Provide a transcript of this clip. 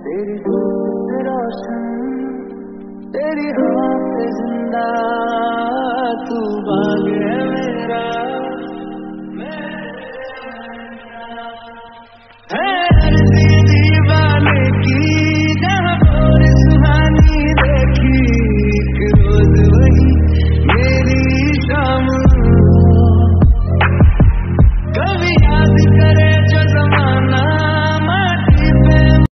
तेरी धूप रोशन, तेरी हाथ जिंदा, तू बाग है